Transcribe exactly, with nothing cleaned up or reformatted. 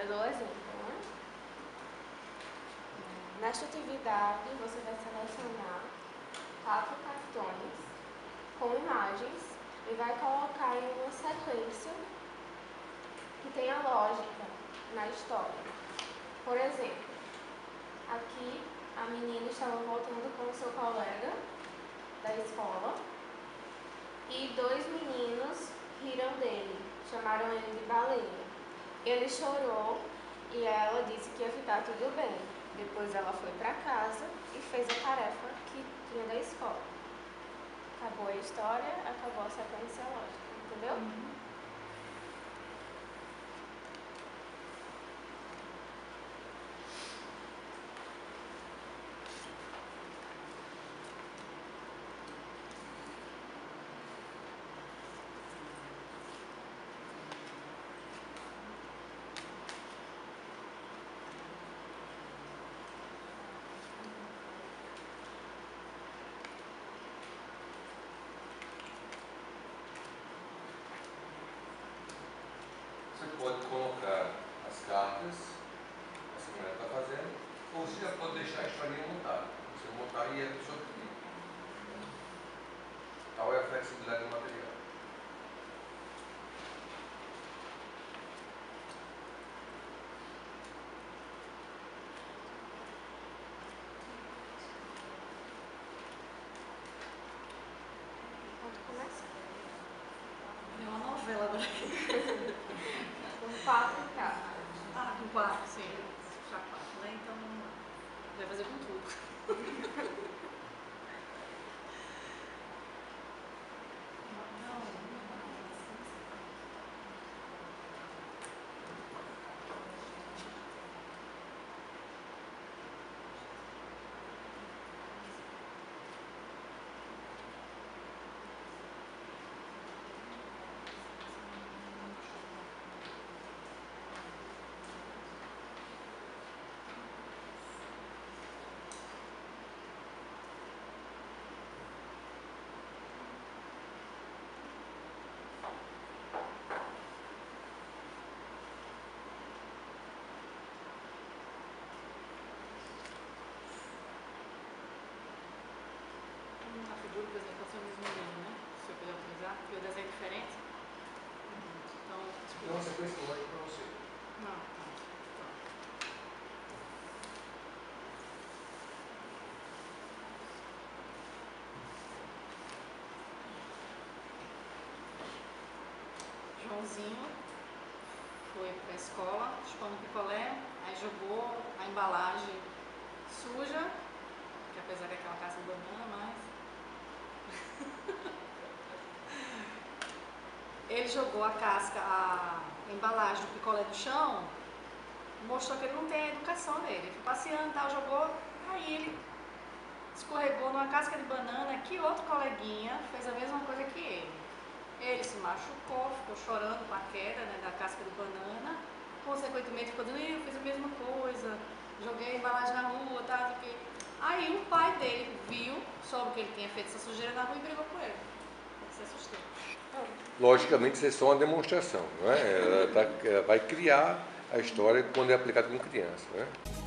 Eu dou exemplo, né? Nesta atividade, você vai selecionar quatro cartões com imagens e vai colocar em uma sequência que tenha lógica na história. Por exemplo, aqui a menina estava voltando com o seu colega da escola e dois meninos riram dele, chamaram ele de baleia. Ele chorou e ela disse que ia ficar tudo bem. Depois ela foi para casa e fez a tarefa que tinha da escola. Acabou a história, acabou a sequência lógica, entendeu? Uhum. Você pode colocar as cartas, essa mulher está fazendo, ou você já pode deixar a historinha montada. Você montar e é do seu filho. Tal é a flexibilidade do material. Pode começar. É uma novela agora. Com quatro cartas. Ah, com quatro, sim. Já quatro, né? Então, vai fazer com tudo. A figura, por exemplo, pode ser o mesmo menino, né? Se eu puder utilizar, porque o desenho é diferente. Então, Tem uma sequência lógica para você. Não, tá. Joãozinho foi para a escola, chupando picolé, aí jogou a embalagem suja, que apesar que é aquela casca de banana, mas... Ele jogou a casca, a embalagem do picolé no chão, mostrou que ele não tem a educação dele. Ele foi passeando e tal, jogou, aí ele escorregou numa casca de banana que outro coleguinha fez a mesma coisa que ele. Ele se machucou, ficou chorando com a queda, né, da casca de banana, consequentemente ficou dizendo, eu fiz a mesma coisa, joguei a embalagem na rua, tá, porque... Aí o pai dele viu, soube que ele tinha feito essa sujeira na rua e brigou com ele. Ele se assustou. Logicamente, isso é só uma demonstração, não é? Ela, tá, ela vai criar a história quando é aplicada com criança, não é?